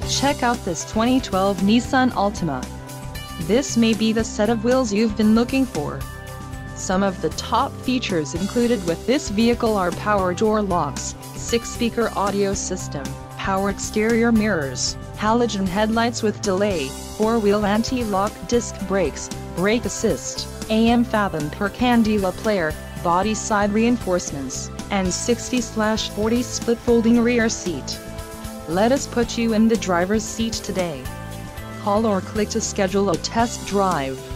Check out this 2012 Nissan Altima. This may be the set of wheels you've been looking for. Some of the top features included with this vehicle are power door locks, 6-speaker audio system, power exterior mirrors, halogen headlights with delay, 4-wheel anti-lock disc brakes, brake assist, AM fathom per candela player, body side reinforcements, and 60/40 split folding rear seat. Let us put you in the driver's seat today. Call or click to schedule a test drive.